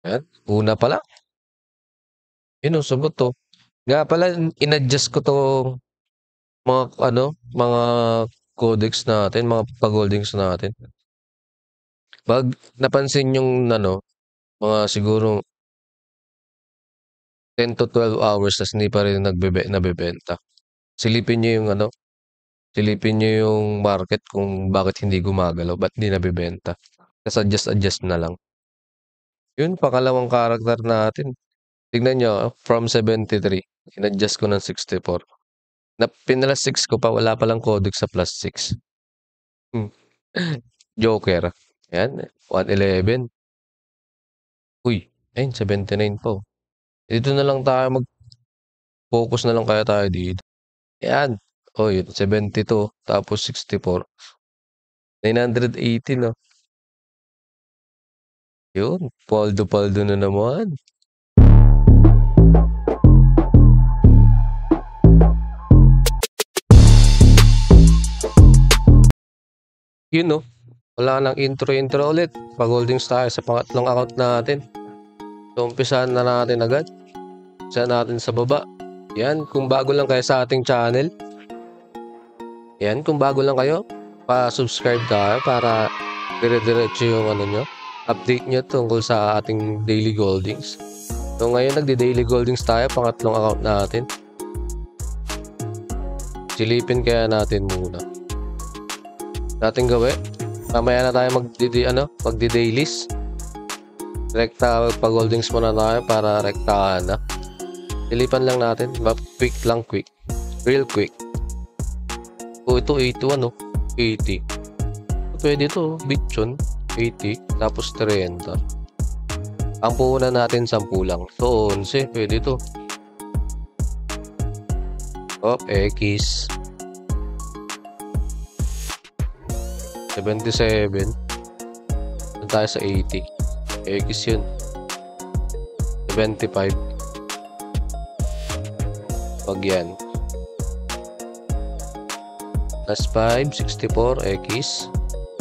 Ayan, una pa lang. Yun, sagot to. Nga pala, in-adjust ko tong mga, mga codex natin, mga pag-holdings natin. Pag napansin yung, mga siguro 10 to 12 hours tas hindi pa rin nabebenta. Silipin nyo yung, silipin nyo yung market kung bakit hindi gumagalaw, ba't hindi nabebenta. Tas adjust na lang. Yun, pangalawang character natin. Tignan nyo, from 73, in-adjust ko ng 64. Pinalas 6 ko pa, wala palang codex sa plus 6. Joker. Yan, 111. Uy, ayun, 79 po. Dito na lang tayo mag-focus na lang kaya tayo dito. Yan. Oh, yun, 72, tapos 64. 980, no? Yun, paldo-paldo na naman. Yun, no? Wala nang intro ulit. Pag-holdings tayo sa pangatlong account natin. So, umpisahan na natin agad. Umpisahan natin sa baba. Yan, kung bago lang kayo sa ating channel. Yan, kung bago lang kayo, pa-subscribe tayo para dire-diretso yung nyo, update nyo tungkol sa ating daily holdings. So, ngayon nagdi-daily holdings tayo, pangatlong account natin. Silipin kaya natin muna. Natin gawin. Mamaya na tayo magdi-dailies. Rekta pag-holdings muna tayo para rektahan na. Silipan lang natin. Quick. Real quick. Oh, ito 81, 80. Pwede ito, Bitcoin. 80, tapos 30. Ang puhunan natin 10 lang. So, 11. Pwede ito. X. 77. Doon tayo sa 80. X yun. 75. Pag yan. Plus 5, 64, X.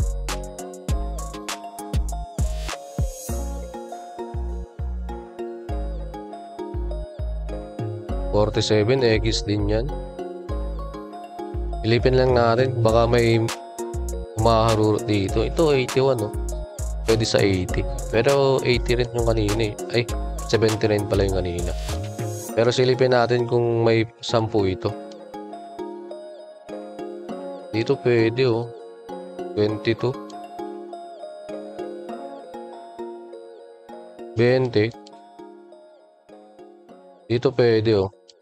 $47, X din yan. Pilipin lang natin. Baka may maharurot dito. Ito 81, no? Pwede sa 80. Pero 80 rin yung kanina eh. Ay, 79 pala yung kanina. Pero silipin natin kung may 10 ito. Dito pwede, 22. 20. Dito pwede,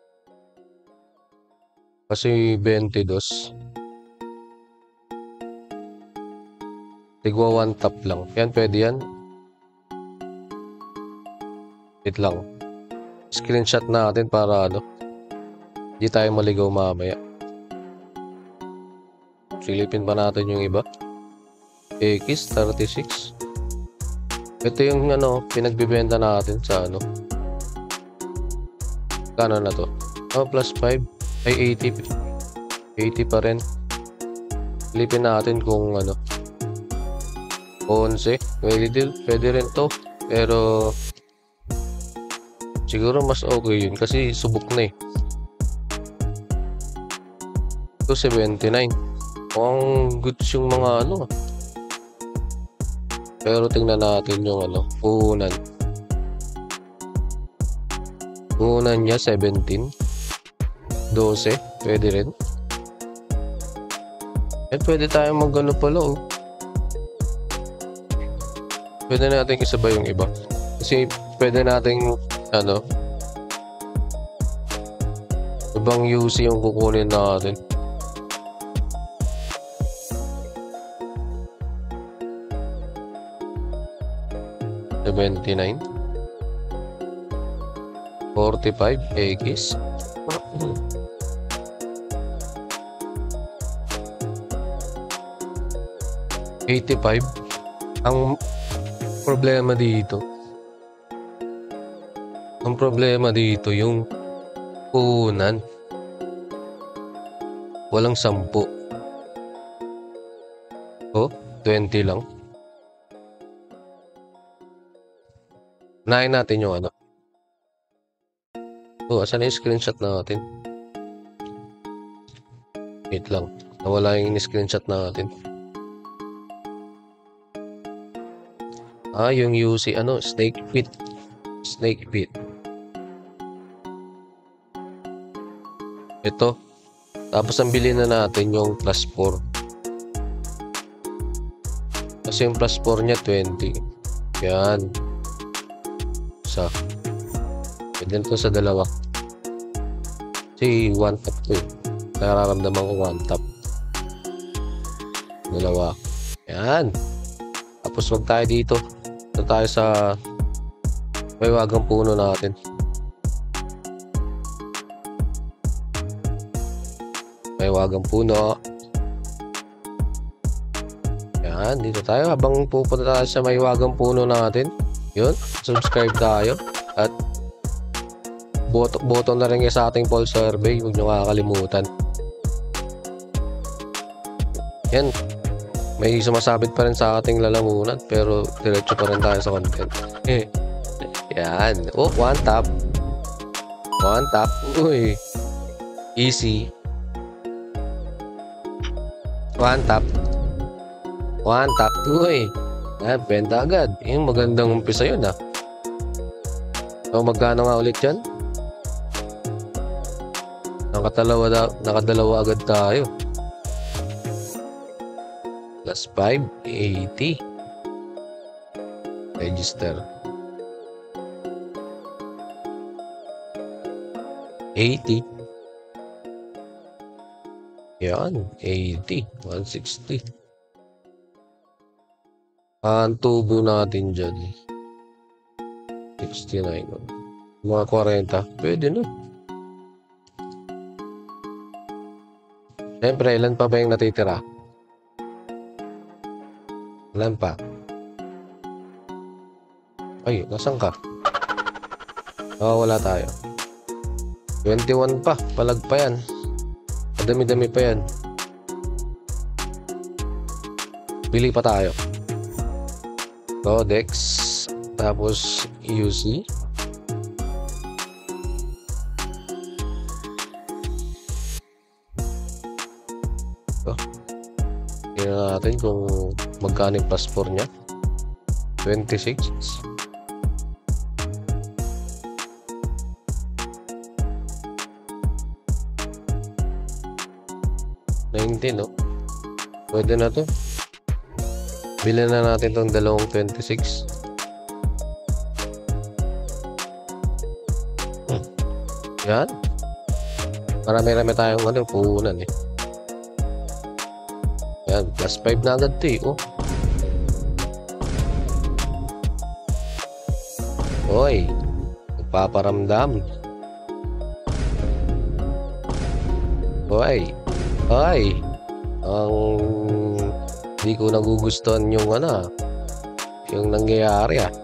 Kasi 22. Tigwa 1 tap lang. Yan, pwede yan. Wait lang. Screenshot natin para hindi tayo maligaw mamaya. Silipin pa natin yung iba. X, 36. Ito yung pinagbibenta natin sa Kano na to? Plus 5. Ay, 80. 80 pa rin. Silipin natin kung 11. Pwede rin to. Pero siguro mas okay yun kasi subok na eh. Ito 79. Mukhang goods yung mga Pero tingnan natin yung puhunan. Puhunan niya 17. 12. Pwede rin. At pwede tayo pala Pwede natin isabay yung iba. Kasi pwede nating ibang UC yung kukunin natin. $79. 45 X. $85. Ang problema dito yung puhunan. Walang 10. 20 lang. Unahin natin yung ano. Asan na yung screenshot natin? Wait lang. Nawala yung screenshot natin. Yung UC, Snake Pit. Snake Pit. Ito. Tapos ang bilhin na natin yung plus 4. Kasi yung plus 4 niya 20. Yan. Isa. Pwede na ito sa dalawa. Kasi one tap to eh. Nararamdaman ko one tap. Dalawa. Yan. Tapos wag tayo dito. Ito tayo sa may wagang puno natin. May wagang puno. Yan. Dito tayo. Habang pupunta tayo sa may wagang puno natin. Yun. Subscribe tayo. At boto na rin sa ating poll survey. Huwag nyo kakalimutan. Yan. May sumasabit pa rin sa ating lalamunan. Pero diretso pa rin tayo sa content. Yan. One tap. One tap. Uy. Easy. One tap. One tap. Uy. Yan. Benta agad. Yung magandang umpisa yun ah. So magkano nga ulit yan? Nakadalawa agad tayo. Plus 5, 80. Register. 80. Yan, 80. 160. Ang tubo natin dyan. 69. Mga 40. Pwede na. Siyempre, ilan pa ba yung natitira? Ilan pa? Ay, nasan ka? Wala tayo. 21 pa. Palag pa yan. Madami-dami pa yan. Pili pa tayo. Codex. Tapos UC. Tingnan natin kung magkano yung plus 4 nya. 26. 19, no? Pwede na to. Bilhin na natin itong dalawang 26. Yan. Marami-rami tayong puhunan eh. Yan. Plus 5 na agad ito eh. Oy. Nagpaparamdam. Oy. Ay, hindi ko nagugustuhan yung yung nangyayari ah.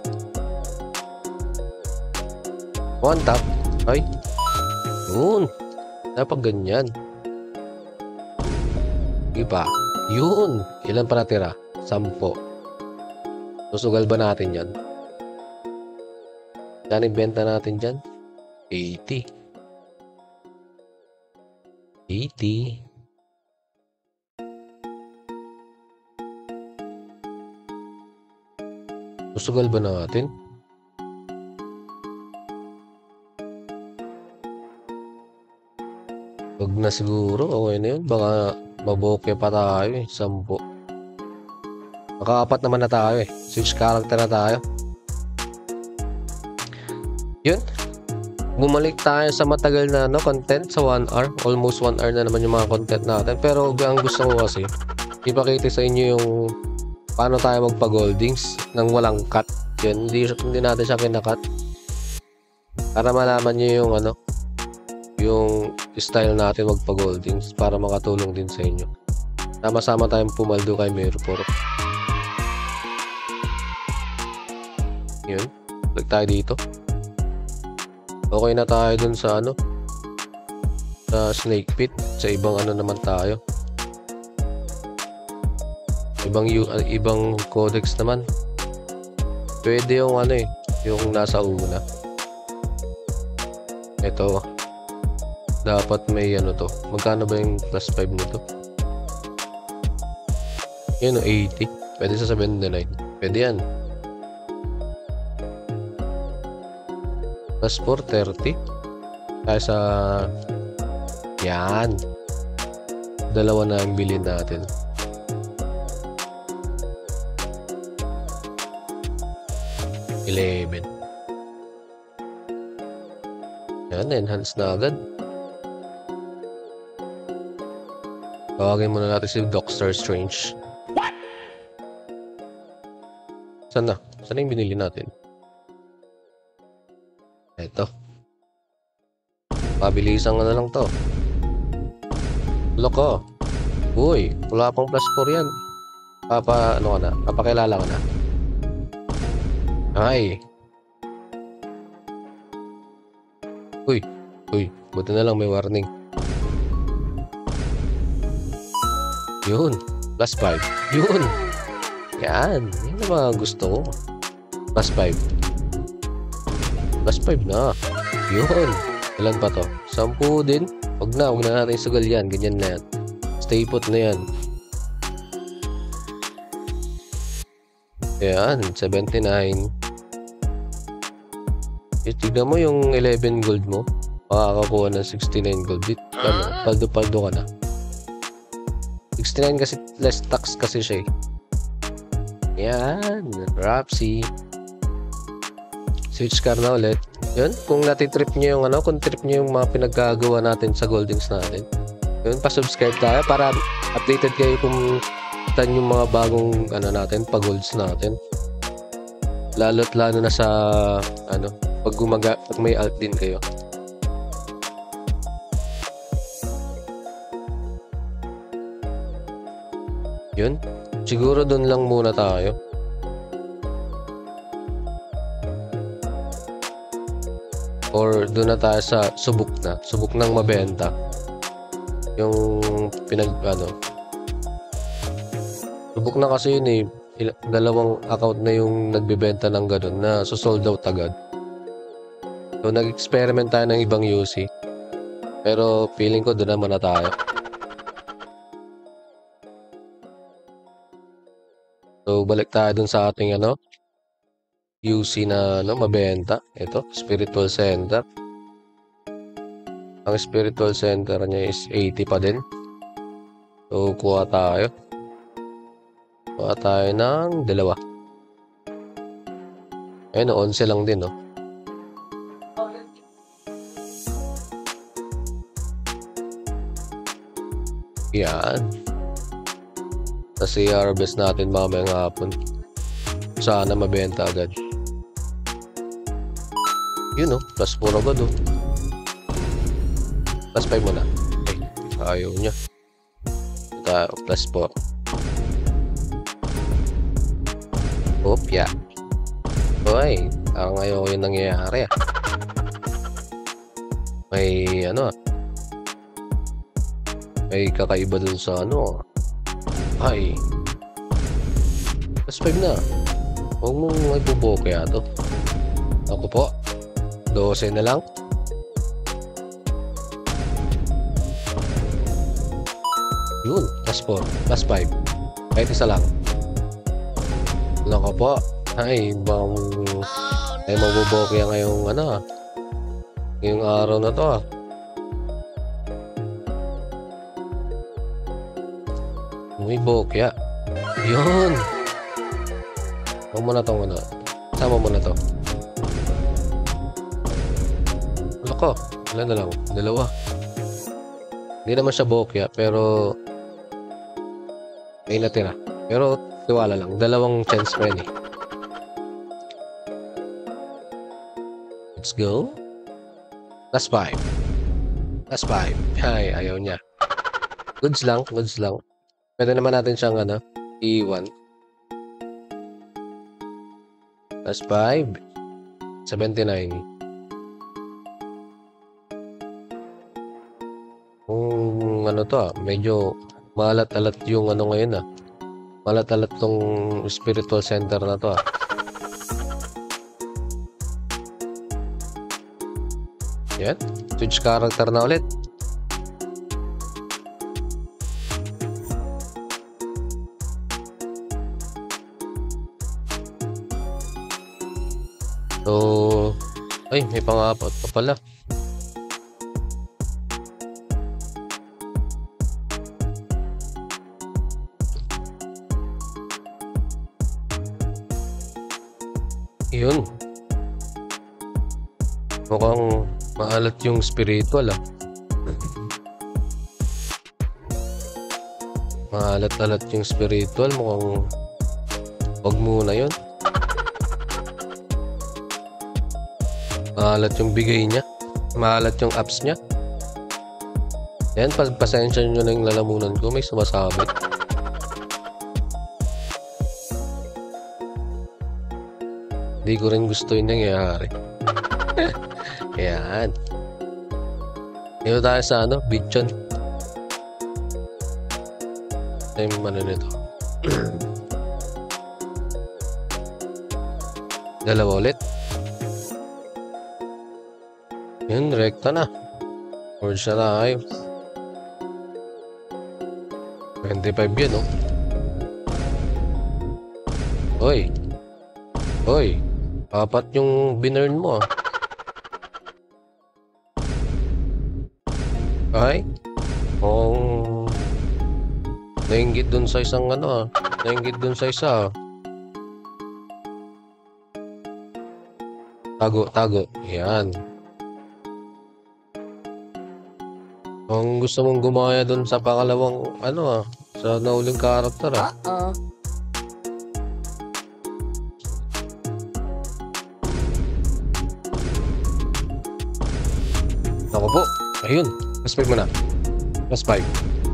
One tap. Ay, yun. Dapat ganyan. Iba. Yun. Ilan pa natira? 10. Susugal ba natin yan? Yan ibenta natin dyan? 80. 80. Susugal ba natin? Wag na siguro. Okay na yun. Baka maboke pa tayo eh. 10. Maka-4 naman na tayo eh. 6 character na tayo. Yun. Bumalik tayo sa matagal na content sa 1 hour. Almost 1 hour na naman yung mga content natin. Pero ang gusto ko kasi ipakita sa inyo yung paano tayo magpa-goldings nang walang cut. Yun, hindi natin siya kinakat. Para malaman nyo yung yung style natin magpa-goldings para makatulong din sa inyo. Sama-sama tayong pumaldo kay Merpor. Yun. Balik tayo dito. Okay na tayo dun sa sa Snake Pit. Sa ibang naman tayo. Ibang codex naman. Pwede yung yung nasa una. Ito. Dapat may ano to. Magkano ba yung plus 5 nito? Yun o, 80. Pwede sa 79. Pwede yan. Plus 4, 30. Kaya sa... Yan. Dalawa na ang bilhin natin. $11. Yan, enhance na agad. Tawagin muna natin si Doctor Strange. What? Saan na? Saan yung binili natin? Ito. Pabilisan na lang to. Loko. Uy, wala pang plus 4 yan. Ano ka na? Papakilala ka na. Ay. Uy. Buti na lang may warning. Yun. Plus 5. Yun. Yan. Yan ang mga gusto ko. Plus 5. Plus 5 na. Yun. Ilan pa to? 10 din. Huwag na natin sugal yan. Ganyan na yan. Stay put na yan. Yan. 79. Tignan mo yung 11 gold mo. Makakakuha ng 69 gold. Paldo-paldo ka na. 69 kasi less tax kasi siya eh. Yan. Rapsi. Switch car na ulit. Yun. Kung natitrip nyo yung kung trip nyo yung mga pinagkagawa natin sa Goldings natin. Yun. Pa-subscribe tayo para updated kayo kung tan yung mga bagong natin, pa-golds natin. Lalo't lalo na sa pag may alt din kayo. Yun. Siguro doon lang muna tayo. Or doon na tayo sa subok nang mabenta. Yung subok na kasi yun eh. Dalawang account na yung nagbebenta ng ganun na sold out agad. So nag-experiment tayo ng ibang UC. Pero feeling ko doon naman na tayo. So, balik tayo dun sa ating UC na mabenta. Ito, Spiritual Center. Ang Spiritual Center niya is 80 pa din. So, kuha tayo. Kuha tayo ng 2. Ayun, 11 lang din, no? Yan. Kasi harvest natin mamayang hapon. Sana mabenta agad. Yun plus 4 agad Plus 5 muna. Okay, ayaw niya. Ito, plus 4. Opya. Uy, parang ayaw yung nangyayari May may kakaiba dun sa Ay. Plus 5 na. Huwag mong ibubuo kaya to. Ako po. 12 na lang. Yun. Plus 4. Plus 5. Kahit isa lang. Ako po. Ay, bang... Ay, mabubuo kaya ngayong ngayong araw na to May bokya. Yun. Huwag mo na ito muna. Sama mo na ito. Ano ko? Wala na lang. 2. Hindi naman siya bokya, pero may natira. Pero tiwala lang. 2 chance pa yun Let's go. Plus 5. Plus 5. Ay, ayaw niya. Goods lang. Pwede naman natin siyang i-1. Plus 5. 79. Kung medyo malat-alat yung ngayon Malat-alat tong spiritual center na to Yan. Switch character na ulit. So, ay, may pang-apat pa pala. Yun. Mukhang maalat yung spiritual Maalat-alat yung spiritual. Mukhang wag muna yun. Maalat yung bigay niya. Maalat yung apps niya. Yan, pasensya nyo na yung lalamunan ko. May sumasabit. Hindi ko rin gusto yung nangyayari. Yan. Dito tayo sa Bichon. Yung nito. Dalawa ulit. Yun, rekta na. Forge na tayo. 25 yan, Hoy. Hoy. Apat yung binurn mo, Ay? Nainggit dun sa isang Nainggit dun sa isa, Tago. Yan. Kung gusto mong gumaya dun sa pangalawang, sa nauling karakter, Ako po. Ayun. Plus 5 mo na. Plus 5.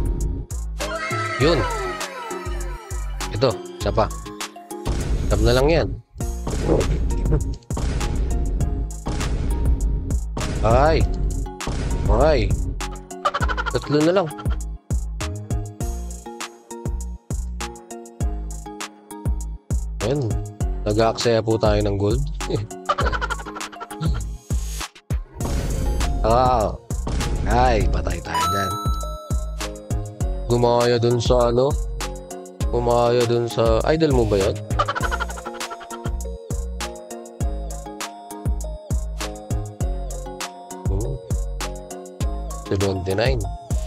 Yun. Ito. Isa pa. Tab na lang yan. Okay. Tatlo na lang. Ayun. Nag-aaksaya po tayo ng gold. Ay, patay tayo dyan. Gumaya dun sa Gumaya dun sa idol mo ba yun? Hmm. 79.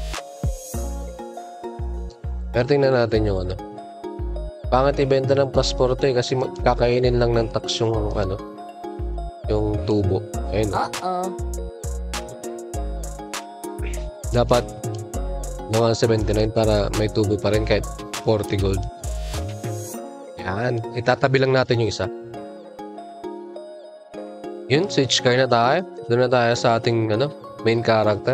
Pero tingnan natin yung Pangit ibenta ng plus 40 kasi kakainin lang ng tax yung yung tubo. Ayun. Dapat mga 79 para may tubo pa rin kahit 40 gold. Yan. Itatabi lang natin yung isa. Yun, switch car na tayo. Doon na tayo sa ating main character.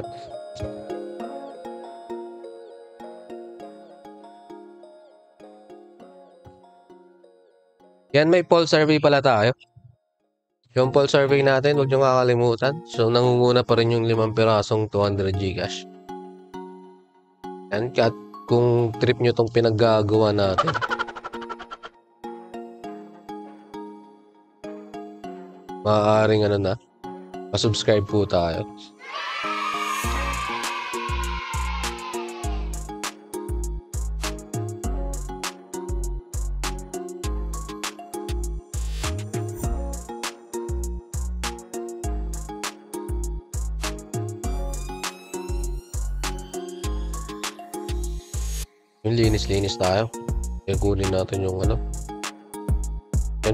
Yan, may poll survey pala tayo. Yung poll survey natin, huwag nyo kakalimutan. So, nangunguna pa rin yung 5 pirasong 200 Gcash. Yan, at kung trip nyo tong pinaggagawa natin. Maaaring pa-subscribe po tayo. Yung linis-linis tayo. Kaya kunin natin yung yan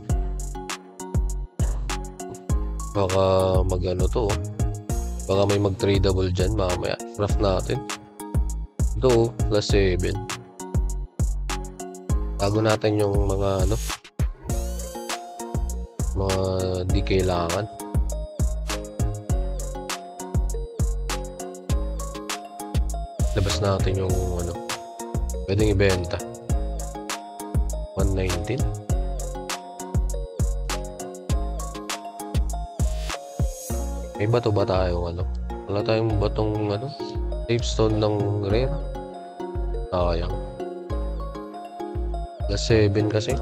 baka to. Baka may mag-tradable dyan mamaya. Craft natin. Ito plus 7. Tago natin yung mga mga di kailangan. Labas natin yung pwedeng ibenta. 119. May bato ba tayo wala tayong batong save stone ng rare. Sayang. Plus 7 kasi.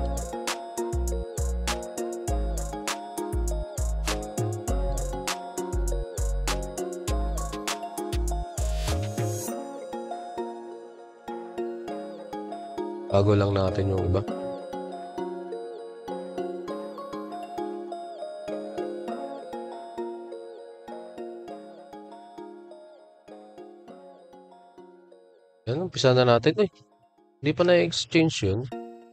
Bago lang natin yung iba. Yan, umpisa na natin. Uy, hindi pa na-exchange yun.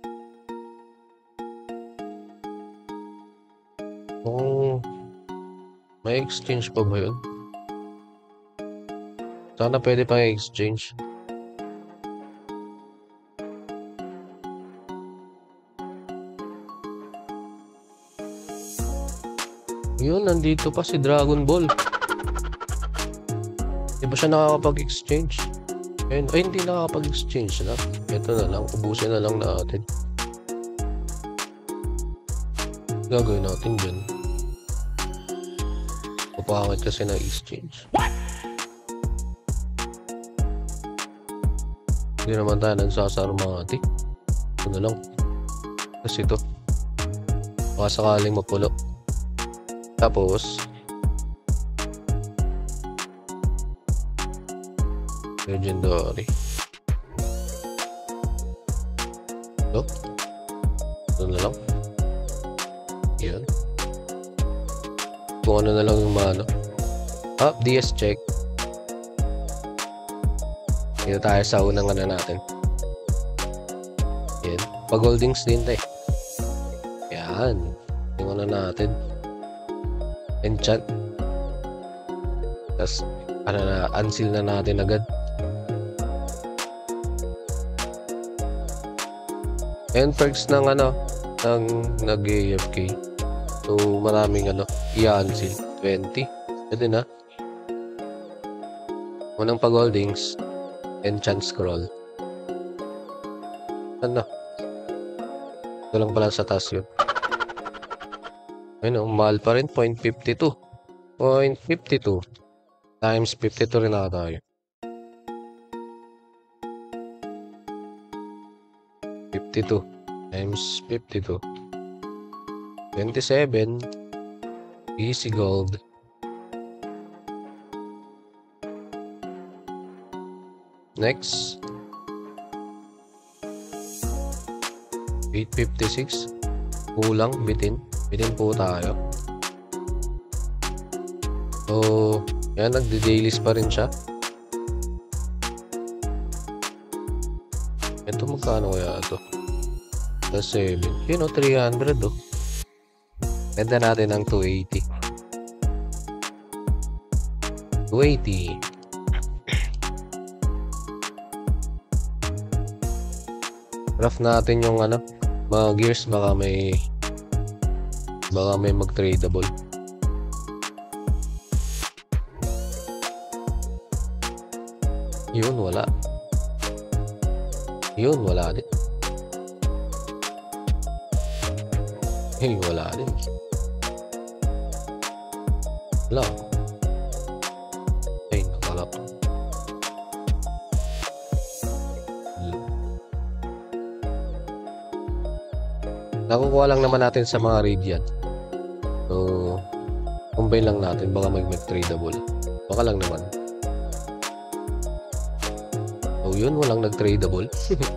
Kung may exchange pa ba yun? Sana pwede pa i-exchange. Yun, nandito pa si Dragon Ball. Di ba siya nakakapag-exchange? Ayun, ay, hindi nakakapag-exchange na. Ito na lang, ubusin na lang natin. Gagawin natin dyan. Papakit kasi na exchange. Hindi naman tayo nagsasarmati. Ito na lang. Kasi ito. Baka sakaling mapulo. Tapos legendary. Ito na lang. Yan. Kung ano na lang yung mano. DS check. Dito tayo sa unang ano natin. Yan. Pag-holdings din tayo. Yan. Yung ano natin. Enchant. Tapos, ano na, unseal na natin agad. And perks ng ano, ng nag-AFK. So, maraming ano, i-unseal. 20. Pwede na. Unang pag-holdings. Enchant scroll. Ano? Ito lang pala sa taas yun. Ayun, mahal pa rin. 0.52. 0.52 times 52 rin na tayo. 52 times 52. 27. Easy gold. Next. 856. Kulang, bitin. Bitin po tayo. So, yan, nagde-dailies pa rin siya. Ito magkano kaya ito? Plus 7. Yun o, 300 o. Ganda natin ng 280. 280. Rough natin yung ano, mga gears, baka may mag-tradable. Yun, wala. Yun, wala din. Yun, wala din. Wala. Ay, nakalap. Nakukuha lang naman natin sa mga radiant. So, combine lang natin. Baka mag-tradable. Baka lang naman. So, yun. Walang nag-tradable.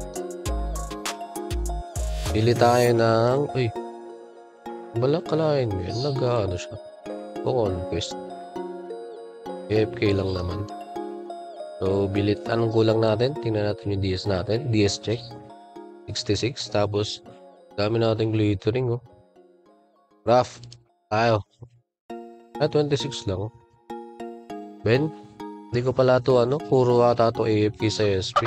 Pili tayo ng... Uy. Balak kalahin mo yan. Nag-ano siya. Conquest. AFK lang naman. So, bilit. Anong kulang natin? Tingnan natin yung DS natin. DS check. 66. Tapos, dami nating glittering, oh. Rough. Tayo. 26 lang. Ben, hindi ko pala to, ano, puro ata to AFK sa SP.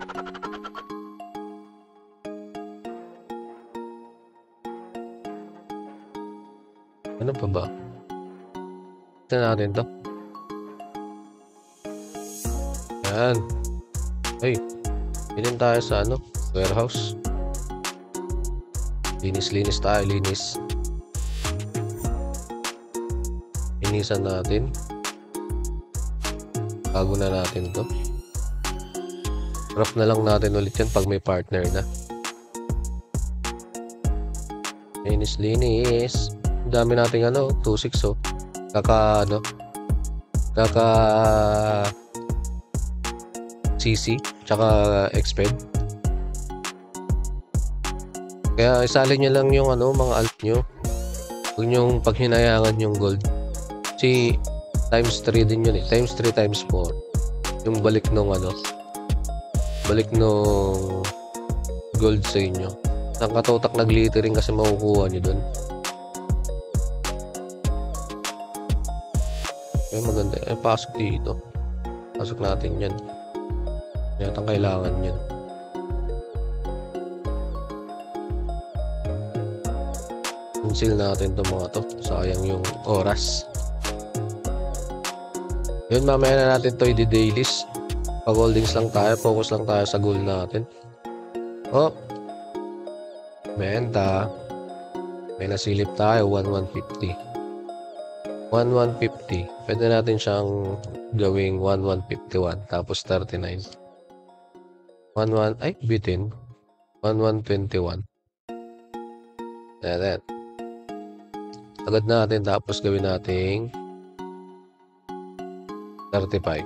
Ano pa ba? Ito natin to. Yan. Ay, bilhin tayo sa, ano, warehouse. Linis tayo, linis. Linisan natin. Bago na natin to. Rough na lang natin ulit yan pag may partner na. Linis. Dami nating ano, 2.6 oh. Kaka CC, tsaka exped. Kaya isalin nyo lang yung ano, mga alt nyo. Huwag nyong paghinayangan yung gold. Kasi times 3 din yun eh. Times 3 times 4. Yung balik nung ano. Balik nung gold sa inyo. Ang katotak na glittering kasi makukuha nyo dun. Okay, maganda. Pasok dito. Pasok natin yan. Yatang kailangan yan. Cancel natin itong mga to. Sayang yung oras. Yun, mamaya na natin to i-dailies. Pag holdings lang tayo, focus lang tayo sa goal natin. Oh, benta. May nasilip tayo, 1150. 1150. Pwede natin siyang gawing 1151. Tapos 39. 11, ay, bitin. 1121. Ayan. Agad natin, tapos gawin nating 35.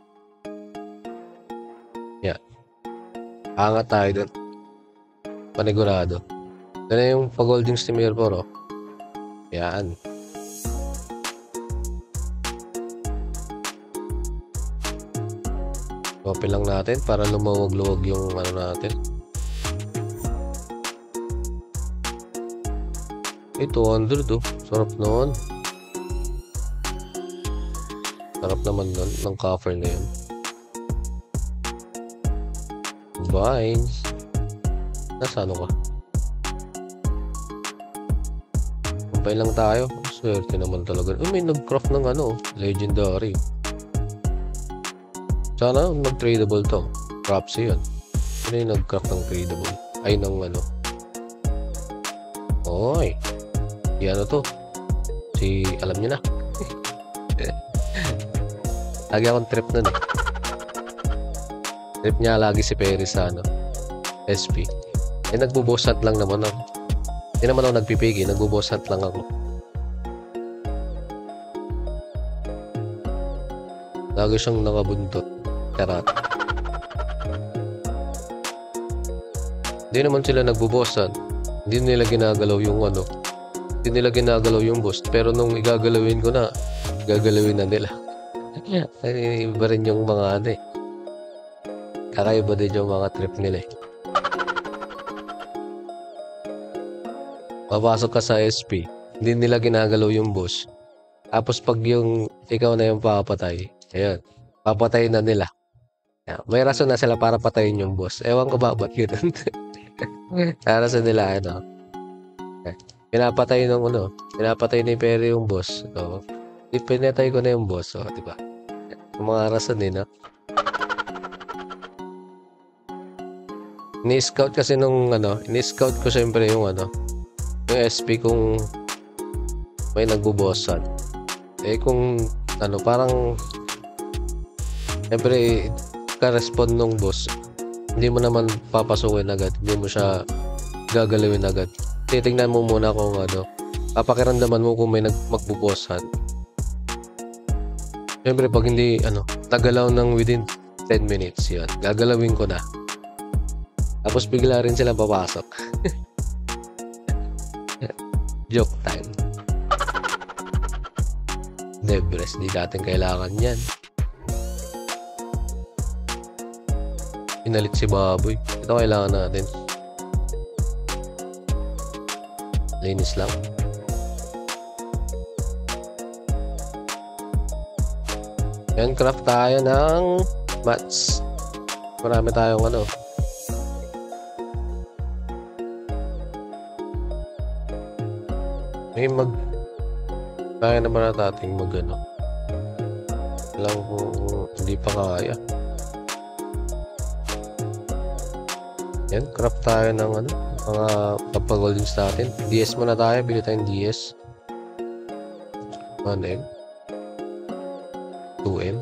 Yan. Angat tayo dun. Panigurado. Yan yung pag-holdings ni Mirror, oh. Yan. Copy lang natin para lumawag-luwag yung ano natin. Eh, 200, oh. Sarap noon. Sarap naman nun, ng cover na yun. Vines. Nasa ano ka? Kumpay lang tayo. Swerte naman talaga. May nag-craft ng ano, legendary. Sana mag-tradable to. Props yun. Ano yung nag-craft ng tradable? Ay, ng ano. Oy. Ano to? Alam niyo na. Lagi akong trip nun eh. Trip niya lagi si Perry sa ano, SP. Eh, nagbo-boss hunt lang naman ako. Hindi naman ako nagpipigi, nagbo-boss hunt lang ako. Lagi siyang nakabuntot. Karat. Hindi naman sila nagbo-boss hunt. Hindi nila ginagalaw yung ano. Hindi nila ginagalaw yung boss. Pero nung igagalawin ko na, gagalawin na nila. Ay, iba rin yung mga ano eh. Kakaiba din yung mga trip nila eh. Papasok ka sa SP, hindi nila ginagalaw yung boss. Tapos pag yung ikaw na yung papatay, ayun, papatayin na nila. May rason na sila para patayin yung boss. Ewan ko ba ba't yun? Para sa nila ano. Pinapatay ni Perry yung boss. So, pinatay ko na yung boss, so, di ba? Yung mga rason din, no? Ini-scout kasi nung ano, ini-scout ko siyempre yung ano, yung SP kung may nagbo-bossan. Eh kung ano, parang siyempre ka-respond nung boss, hindi mo naman papasukin agad, hindi mo siya gagalawin agad. Titingnan mo muna kung ano, papakiramdaman mo kung may magbo-bossan. Siyempre pag hindi ano, nagalaw ng within 10 minutes yun, gagalawin ko na. Tapos bigla rin sila papasok. Joke time. Debres, di natin kailangan yan. Pinalit si Baboy. Ito kailangan natin. Linis lang. Yan, craft tayo ng mats. Marami tayong ano. May kaya naman natin mag-ano. Alam ko hindi pa kaya. Yan, craft tayo ng ano, mga pag-holdings natin. DS muna tayo, bili tayong DS. 1M 2M.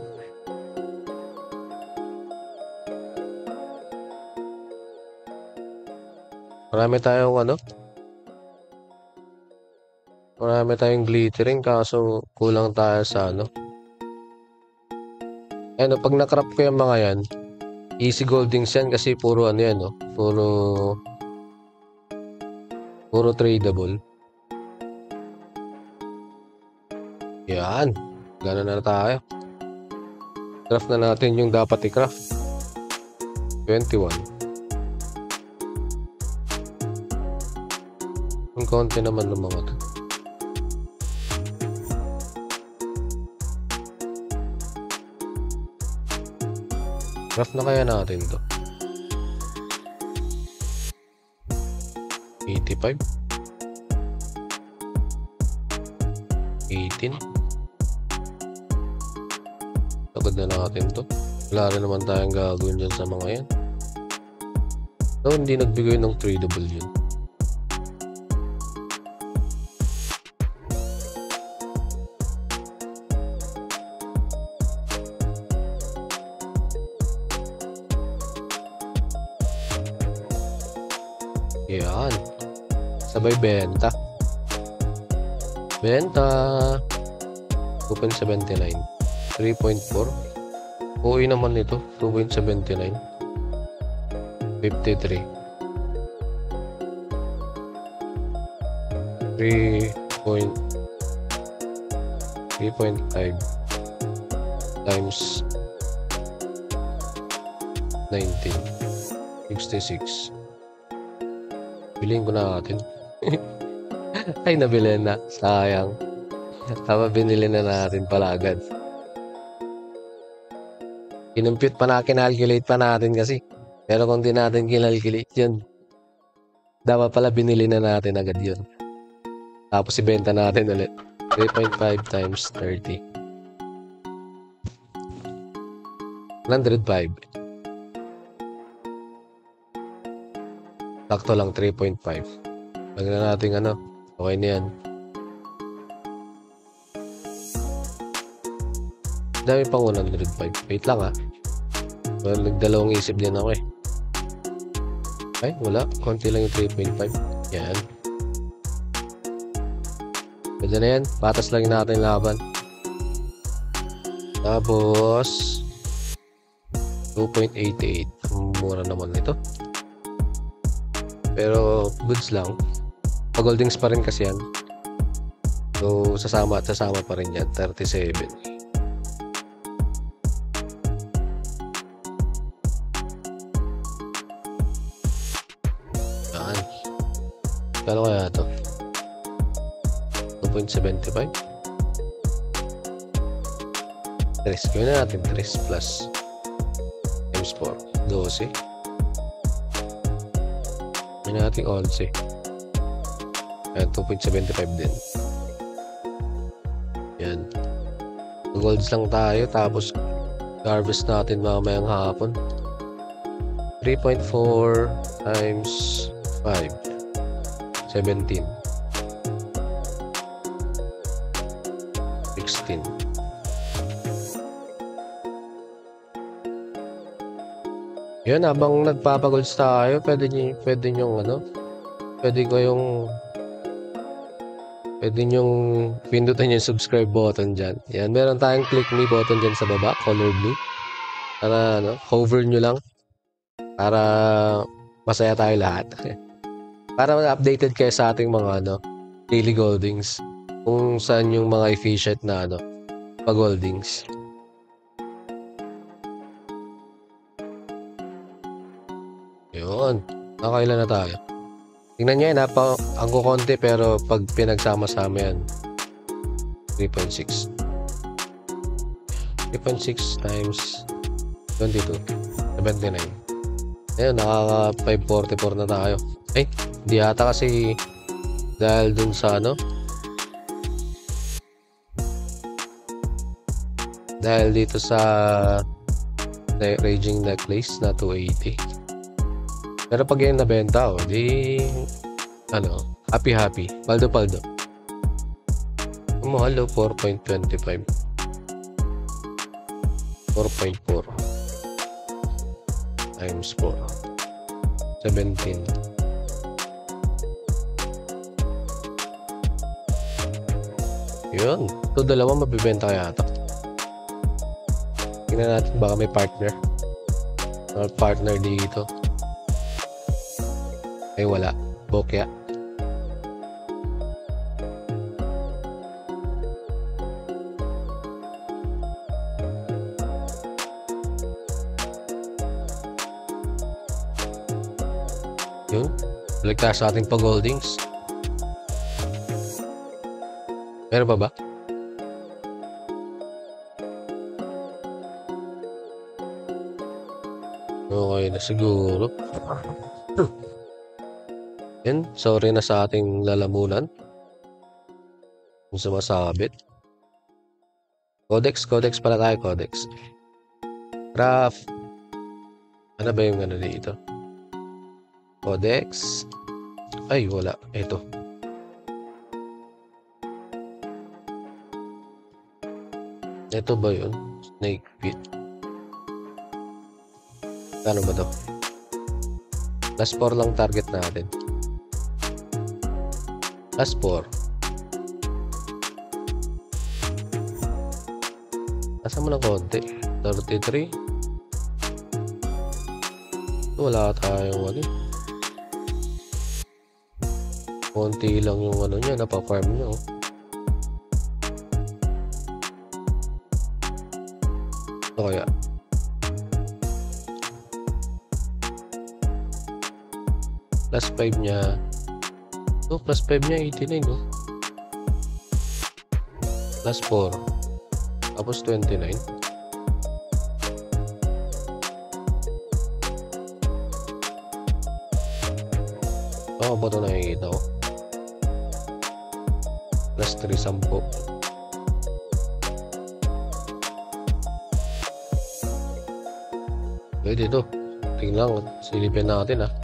Marami tayong glittering, kaso kulang tayo sa ano. Ano, pag nakrap ko yung mga yan, easy goldings yan kasi puro ano yan, no? Puro Puro tradable. Yan. Gano'n na tayo. Craft na natin yung dapat i-craft. 21. Ang konti naman ng mga to. Craft na kaya natin to. 85. 18. Agad na natin to. Wala rin naman tayong gagawin dyan sa mga yan. So, hindi nagbigay ng tradable yun. Yan. Sabay benta. Benta. 2.79. 3.4. OE naman ito. 2.79. 53. 3.5 times 19. 66. Bilhin ko na natin. Ay, nabili na. Sayang. Tama, binili na natin pala agad. Kinumpute pa na, kinalculate pa natin kasi. Pero kung di natin kinalculate yun, dapat pala binili na natin agad yun. Tapos ibenta natin ulit. 3.5 times 30. 105. Sakto lang, 3.5. Lagyan na natin ano. Okay na yan. Dami pang 105. Wait lang ha. Well, nagdalawang isip din ako eh. Ay, wala. Konti lang yung 3.5. Yan. Pwede na yan. Patas lang natin laban. Tapos 2.88. Mura naman ito. Pero goods lang. Pag-holdings pa rin kasi yan. So, sasama pa rin yan. 37. Yan. Kano kaya ito? 2.75. 3. Gawin na natin 3 plus times 4. 12. Gawin natin 11. Ayan, 2.75 din. Yan. Golds lang tayo. Tapos harvest natin mamayang hapon. 3.4 times 5. 17. 16. Yan, habang nagpapagolds tayo, pwede nyong pindutin yung subscribe button dyan. Yan, meron tayong click me button dyan sa baba, color blue. Para, hover nyo lang. Para masaya tayo lahat. Para updated kayo sa ating mga, daily goldings. Kung saan yung mga efficient na, pag-holdings. Yun. Nakailan na tayo. Tingnan nyo yan, ang kukonti pero pag pinagsama-sama yan, 3.6. 3.6 times 22. 79. Ayun, nakaka 544 na tayo. Ay, di ata kasi dahil dun sa dahil dito sa Raging Necklace na 280. Pero pag yan nabenta, di happy. Paldo. Mahal, 4.25. 4.4 times 4. 17. Yun. Ito dalawa mabibenta kaya ito. Tingnan natin baka may partner. Partner dito. Ay wala. Bokya. Yun. Balik tayo sa ating pag-holdings. Meron pa ba? Okay na siguro. Yan. Sorry na sa ating lalamunan. Yung sumasabit. Codex pala tayo, codex. Graph. Ano ba yung ano dito? Codex. Ay, wala. Ito. Ito ba yun? Snake pit. Ano ba to? Plus 4 lang target natin. Plus 4. Nasa mo ng konti? 33. Wala tayong ano. Konti lang yung ano niya. Napafarm niya. Oh. Ito kaya. Plus 5 niya. Oh, plus 5 niya 89. Oh. Plus 4. Tapos 29. Oo, ba ito nakikita ko? Plus 3, 10. Pwede ito. Tingnan, silipin natin ah.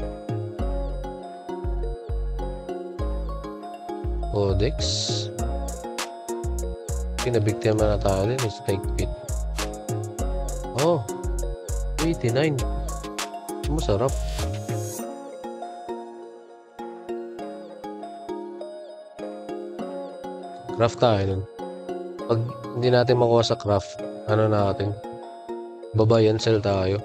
Codex. Pinabiktima na tayo din. Snake pit. Oh. 89. Masarap. Craft tayo nun. Pag hindi natin makuha sa craft, ano natin? Babayan sell tayo.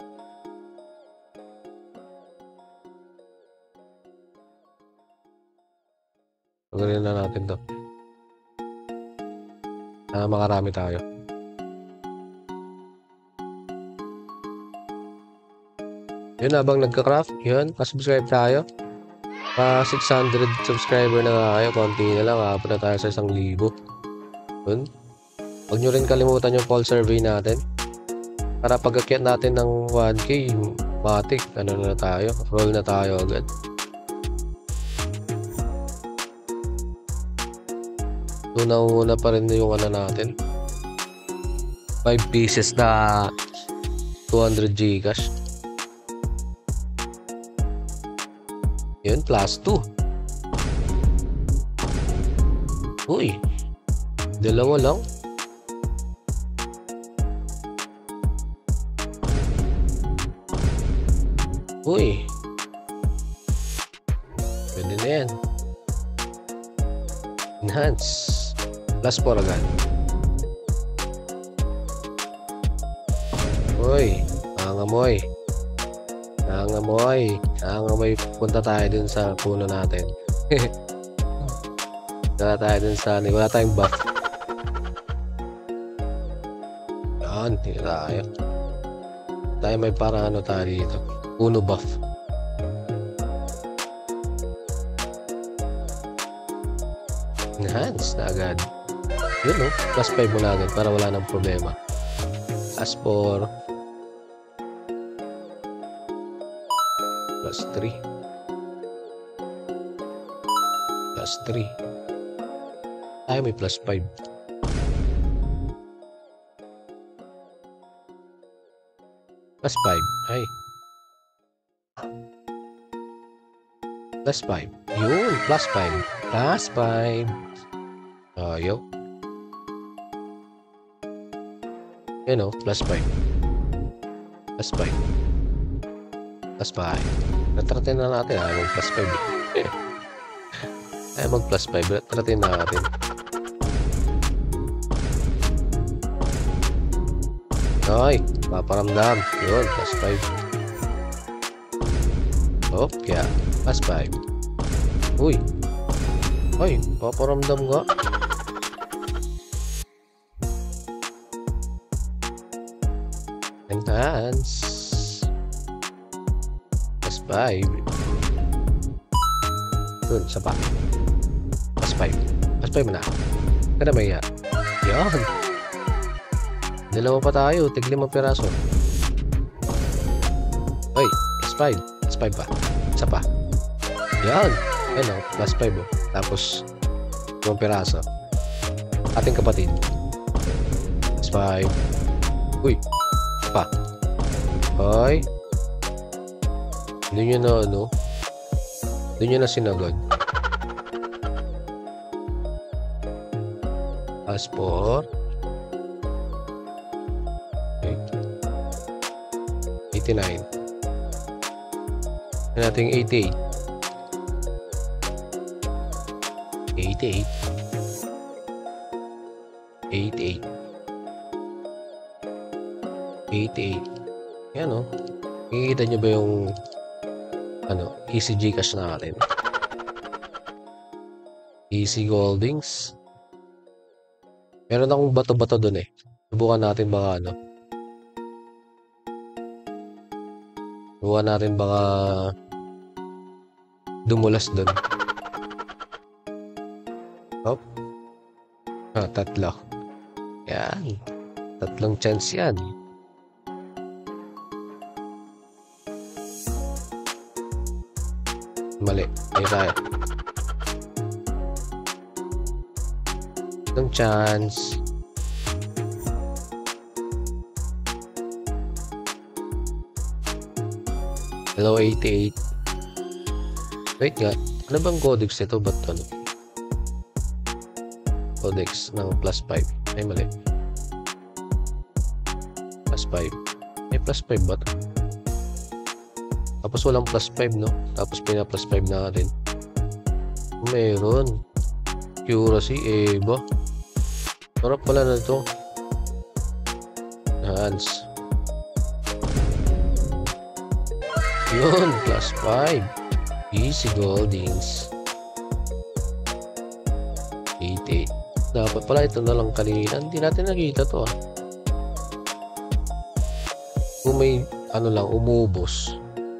Pagaling na natin to. Makarami tayo. Yun, habang nagka-craft, yun, pa-subscribe tayo. Pa 600 subscriber na tayo, konti na lang, na tayo sa 1,000. Yun. Huwag nyo rin kalimutan yung poll survey natin. Para pag-akyat natin ng 1K, matik, ano na tayo, roll na tayo agad. So, nauna pa rin yung ano natin. 5 pieces na 200 Gcash. Yun, plus 2. Uy. Dalawa lang. Uy. Pwede na yan. Enhance. Plus 4 agad. Uy. Nangangamoy. Nangangamoy. Nangangamoy. Punta tayo dun sa puno natin. Wala tayo dun sa... Wala tayong buff. Yan. Hindi tayo. Tayo may parang ano tayo dito. Puno buff. Enhance na agad. Yun no, plus 5 muna agad para wala nang problema. Plus 4. Plus 3. Plus 3. Tayo may plus 5. Plus 5. Ay. Plus 5. Yun, plus 5. Plus 5. Ayaw. Yan o, plus 5. Plus 5. Plus 5. Natratin na natin ha, mag plus 5. Ay, mag plus 5. Natratin na natin. Ay, paparamdam. Yun, plus 5. Oh, kaya, plus 5. Uy. Ay, paparamdam nga. Enhance. Plus 5. Yun, isa pa. Plus 5. Plus 5 na. Kada may yan. Yan. Dalawa pa tayo. Tig 5 piraso. Ay, plus 5. Plus 5 pa. Isa pa. Yan. Yan o. Plus 5 o. Tapos, 5 piraso. Ating kapatid. Plus 5. Uy. Pa. Ay. Hindi nyo na ano. Hindi nyo na sinagad. Passport. Okay. 89. Yan natin 88. 88. 88. 88. Yan o. Kikita nyo ba yung ano, Easy Gcash natin? Easy Goldings. Meron akong bato-bato dun eh. Subukan natin baka ano. Subukan natin baka dumulas dun. Hop. Ah, 3. Yan. 3 chance yan. Mali. Ayan tayo. 3 chance. Hello, 88. Wait nga. Ano bang codex ito? Ba't ano? Codex ng plus 5. Ay, mali. Plus 5. May plus 5 ba ito? Tapos walang plus 5, no? Tapos pina-plus 5 natin. Meron. Curacy, Eva. Sarap pala na ito. Hans. Yun, plus 5. Easy Goldings. 88. Dapat pala ito na lang kanina. Hindi natin nakita to ah. Kung may ano lang, umubos.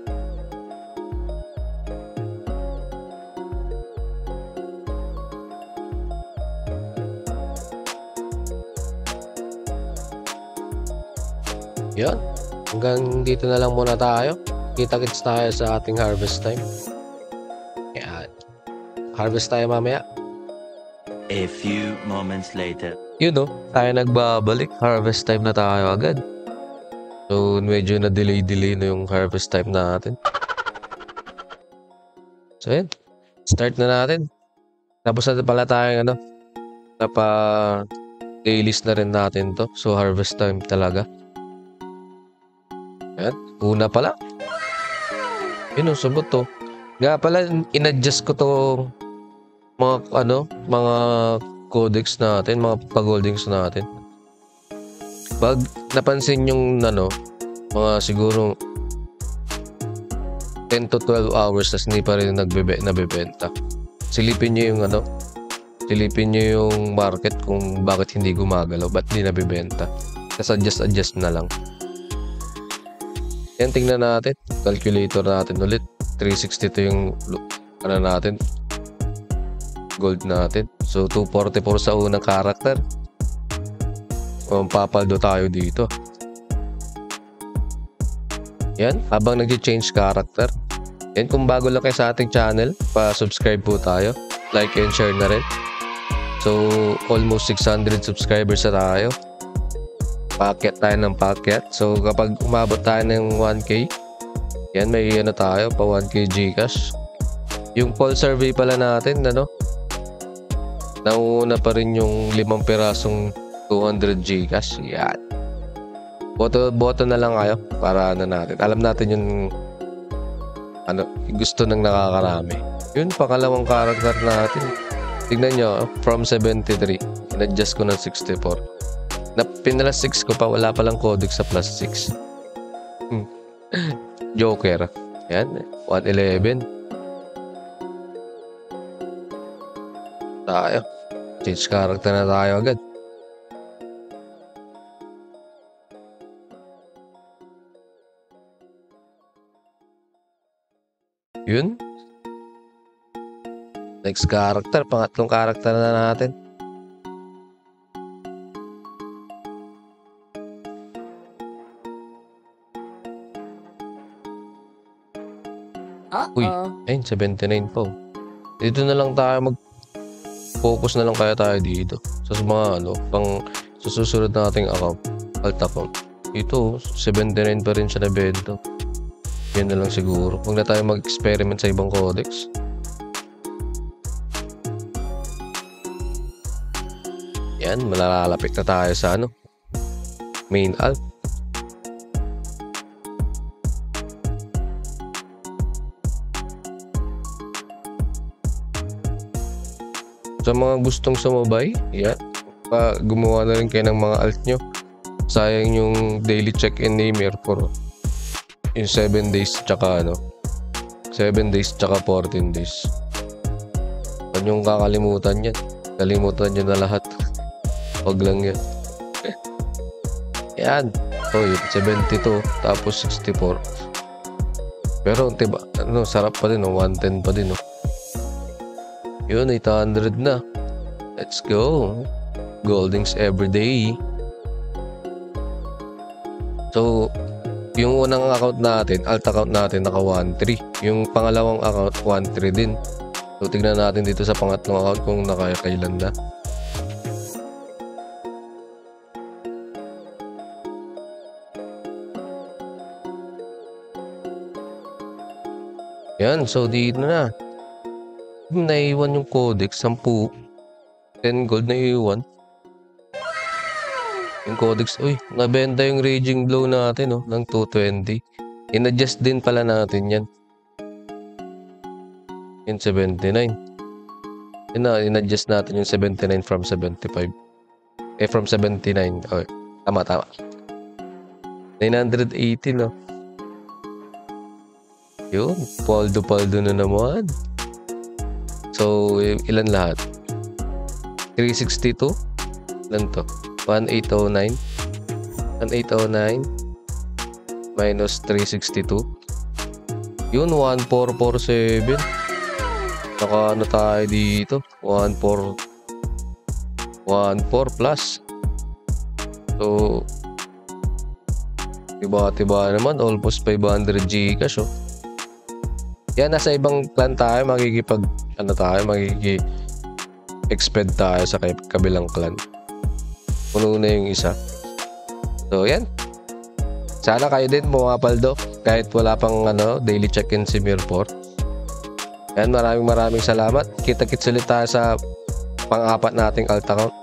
Yan. Hanggang dito na lang muna tayo. Kita-kits tayo sa ating harvest time. Yan. Harvest tayo mamaya. A few moments later. Yun no, tayo nagbabalik. Harvest time na tayo agad. So, medyo na-delay na yung harvest time natin. So, yan. Start na natin. Tapos na pala tayong ano, napa-dailies na rin natin to. So, harvest time talaga. Yan. Una pala. Yun o, sabot to. Nga pala, in-adjust ko to mga, ano, mga codex natin, mga pag-goldings natin. Pag napansin yung, ano, mga siguro 10 to 12 hours tas hindi pa rin nabebenta. Silipin nyo yung, ano, silipin nyo yung market kung bakit hindi gumagalaw, ba't hindi nabebenta. Tapos adjust na lang. Yan, tingnan natin. Calculator natin ulit. 360 to yung ano natin. Gold natin. So, 244 sa unang character. Papaldo tayo dito. Yan. Habang nag-change character. Yan. Kung bago lang kayo sa ating channel, pa-subscribe po tayo. Like and share na rin. So, almost 600 subscribers na tayo. Packet tayo ng packet. So, kapag umabot tayo ng 1K, yan, may ano tayo, pa 1K Gcash. Yung poll survey pala natin, ano, nauna pa rin yung 5 pirasong 200 Gcash. Yan. Boto na lang kayo para ano natin. Alam natin yung ano, gusto ng nakakarami. Yun, pangalawang character natin. Tignan nyo, from 73. In-adjust ko ng 64. Na pinala 6 ko pa, wala palang codex sa plus 6. Joker. Yan, 111. Tayo. Change character na tayo agad. Yun. Next character, pangatlong character na natin. Uy, ayun, 79 po. Dito na lang tayo focus na lang kaya tayo dito. Sa mga pang susunod nating account, alt account. Ito, 79 pa rin siya na bento. Yan na lang siguro. Huwag na tayo mag-experiment sa ibang codex. Yan, malalapit na tayo sa main alt. Sa mga gustong sumabay, yan. Gumawa na rin kayo ng mga alt nyo. Sayang yung daily check-in namer for yung 7 days tsaka 7 days tsaka 14 days. Huwag nyong kakalimutan yan. Kalimutan nyo na lahat. Huwag lang yan. Yan. Oh, 72 tapos 64. Pero diba, sarap pa din, 110 pa din. Yun, 800 na. Let's go. Goldings everyday. So, yung unang account natin, alt account natin, naka 1-3. Yung pangalawang account, 1-3 din. So, tignan natin dito sa pangatlong account kung nakakailan na. Yan, so dito na. Naiwan yung codex, 10 gold na iwan. Yung codex, nabenta yung Raging Blow natin, ng 220. In-adjust din pala natin yan. Yung 79. In-adjust natin yung 79 from 75. From 79. Okay, tama. 980, Yun, paldo na naman. So, ilan lahat? 362? Ilan to? 1809? 1809 minus 362. Yun, 1447. Naka tayo dito? 14 plus. So, tiba naman. Almost 500 Gcash, Yan, nasa ibang clan tayo, exped tayo sa kabilang clan. Puno na yung isa. So, yan. Sana kayo din pumapaldo kahit wala pang daily check-in si Mirport. Yan, maraming salamat. Kita-kits ulit tayo sa pang-apat nating alt account.